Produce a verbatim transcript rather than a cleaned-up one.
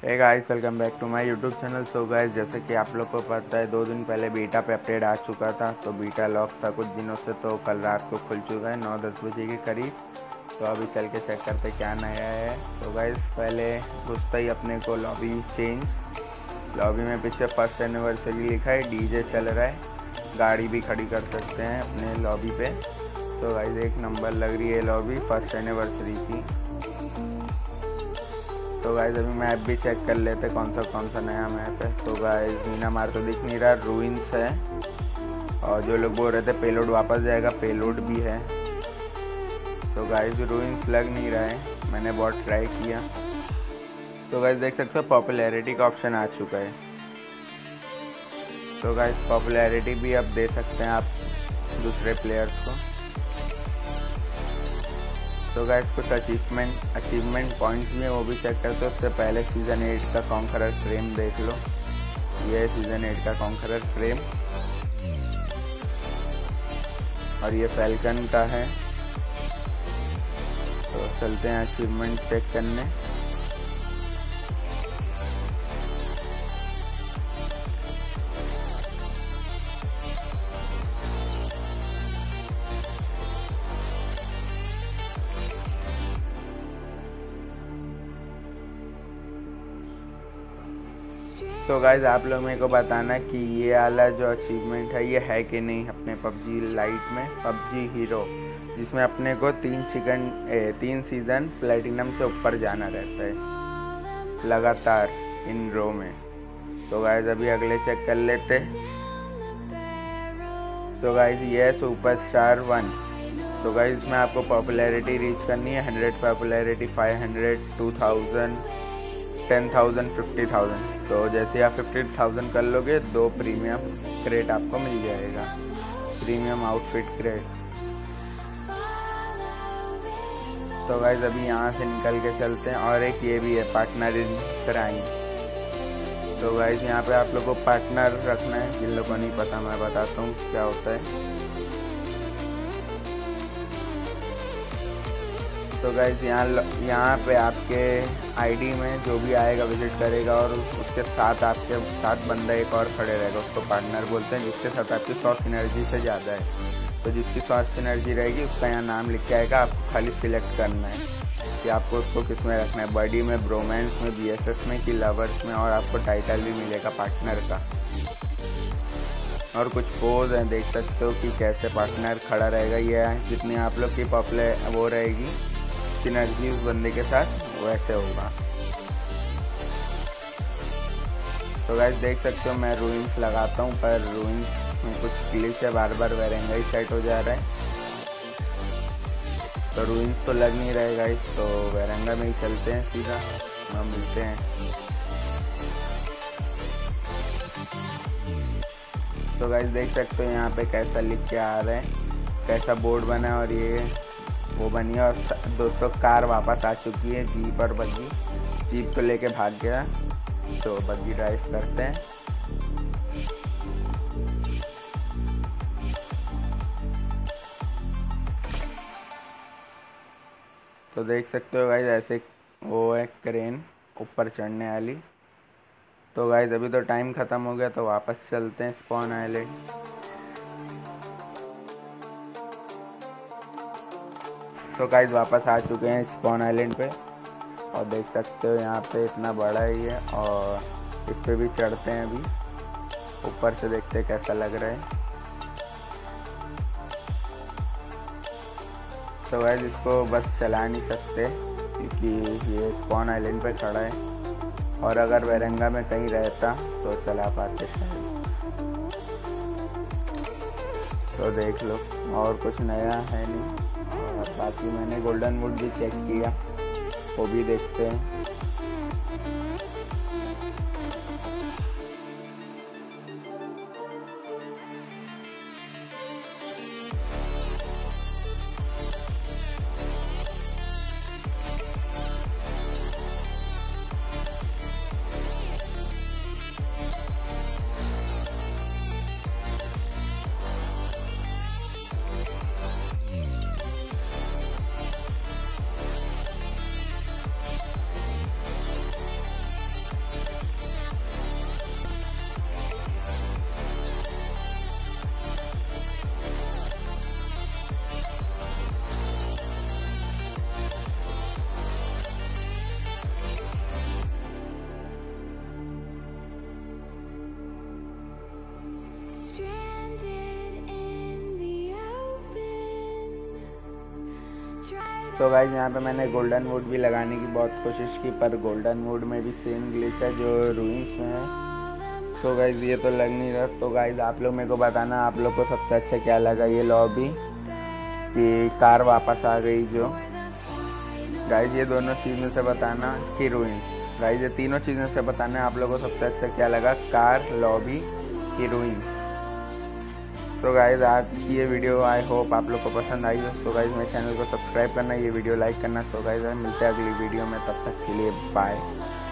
Hey guys, welcome back to my YouTube channel. So guys, जैसे कि आप लोग को पता है, दो दिन पहले बीटा पे अपडेट आ चुका था। तो बीटा लॉक था कुछ दिनों से, तो कल रात को खुल चुका है नौ दस बजे के करीब। तो अभी चल के चेक करते क्या नया है। तो गाइस, पहले घुसता ही अपने को लॉबी चेंज। लॉबी में पीछे फर्स्ट एनिवर्सरी लिखा है, डीजे चल रहा है, गाड़ी भी खड़ी कर सकते हैं अपने लॉबी पे। तो गाइस, एक नंबर लग रही है लॉबी फर्स्ट एनिवर्सरी की। तो गाइस, अभी मैप भी चेक कर लेते कौन सा कौन सा नया मैप है। तो गाइस, मीना मार तो दिख नहीं रहा, रूइंस है। और जो लोग बोल रहे थे पेलोड वापस जाएगा, पेलोड भी है। तो गाइस, रूइंस लग नहीं रहा है, मैंने बहुत ट्राई किया। तो गाइस, देख सकते हो पॉपुलैरिटी का ऑप्शन आ चुका है। तो गाइस, पॉपुलैरिटी भी अब दे सकते हैं आप दूसरे प्लेयर्स को। तो गाइस, कुछ अचीवमेंट अचीवमेंट पॉइंट्स भी है, वो भी चेक करते हो। उससे पहले सीज़न एट का कॉन्करर फ्रेम देख लो। ये है सीज़न एट का कॉन्करर फ्रेम, और ये फैल्कन का है। तो चलते हैं अचीवमेंट चेक करने। तो गाइज, आप लोग मेरे को बताना कि ये वाला जो अचीवमेंट है ये है कि नहीं अपने पबजी लाइट में, पबजी हीरो, जिसमें अपने को तीन चिकन ए, तीन सीज़न प्लेटिनम से ऊपर जाना रहता है लगातार इन रो में। तो गाइज, अभी अगले चेक कर लेते। तो गाइज, ये है सुपरस्टार वन। तो गाइज, इसमें आपको पॉपुलैरिटी रीच करनी है, hundred popularity, five hundred, two thousand, ten thousand, fifty thousand. तो जैसे आप फिफ्टी थाउजेंड कर लोगे, दो प्रीमियम क्रेट आपको मिल जाएगा, प्रीमियम आउटफिट क्रेट। तो गाइस, अभी यहाँ से निकल के चलते हैं। और एक ये भी है, पार्टनर इन क्राइम। तो गाइस, यहाँ पे आप लोग को पार्टनर रखना है। जिन लोगों को नहीं पता, मैं बताता हूँ क्या होता है। तो गाइस, यहाँ यहाँ पे आपके आईडी में जो भी आएगा विजिट करेगा, और उसके साथ आपके साथ बंदा एक और खड़े रहेगा, उसको पार्टनर बोलते हैं, जिसके साथ आपकी सौ सिनर्जी से ज़्यादा है। तो जिसकी सौ सिनर्जी रहेगी उसका यहाँ नाम लिख के आएगा, आपको खाली सिलेक्ट करना है कि आपको उसको किस में रखना है, बॉडी में, ब्रोमेंस में, बीएसएस में कि लवर्स में। और आपको टाइटल भी मिलेगा पार्टनर का। और कुछ पोज हैं, देख सकते हो कि कैसे पार्टनर खड़ा रहेगा। ये जितनी आप लोग की पॉपुलर वो रहेगी सिनर्जी उस बंदे के साथ, वैसे होगा। तो गाइस, देख सकते हो मैं रूइंस लगाता हूँ, पर रूइंस में कुछ ग्लिच है, बार बार वेरेंगा ही सेट हो जा रहा है। तो रूइंस तो लग नहीं रहे गाइस, तो वेरेंगा में ही चलते हैं सीधा, हम मिलते हैं। तो गाइस, देख सकते हो यहाँ पे कैसा लिख के आ रहा है, कैसा बोर्ड बना है, और ये वो बनी है। और दोस्तों, कार वापस आ चुकी है, जीप और बग्गी। जीप को लेके भाग गया, तो बग्गी ड्राइव करते हैं। तो देख सकते हो गाइस, ऐसे वो है क्रेन ऊपर चढ़ने वाली। तो गाइस, अभी तो टाइम ख़त्म हो गया, तो वापस चलते हैं स्पॉन आइलैंड। तो गाइस, वापस आ चुके हैं स्पॉन आइलैंड पे, और देख सकते हो यहाँ पे इतना बड़ा ही है, और इस पे भी चढ़ते हैं। अभी ऊपर से देखते हैं कैसा लग रहा है। तो गाइस, इसको बस चला नहीं सकते क्योंकि ये स्पॉन आइलैंड पे खड़ा है, और अगर वेरेंगा में कहीं रहता तो चला पाते शायद। तो देख लो, और कुछ नया है नहीं। और बाकी मैंने गोल्डन वुड भी चेक किया, वो भी देखते हैं। सो गाइज यहाँ पे मैंने गोल्डन वुड भी लगाने की बहुत कोशिश की, पर गोल्डन वुड में भी सेम ग्लिच है जो रूइंस में है। सो गाइज ये तो लग नहीं रहा। तो गाइज आप लोग मेरे को बताना आप लोग को सबसे अच्छा क्या लगा ये लॉबी, कि कार वापस आ गई जो। गाइज ये दोनों चीज़ में से बताना कि रूइंस। गाइज ये तीनों चीज़ में से बताना आप लोगों को सबसे अच्छा क्या लगा, कार, लॉबी की रूइंस। तो गाइज आज की ये वीडियो आई होप आप लोग को पसंद आई हो। तो गाइज मेरे चैनल को सब्सक्राइब करना, ये वीडियो लाइक करना। तो गाइज मिलते हैं अगली वीडियो में, तब तक के लिए बाय।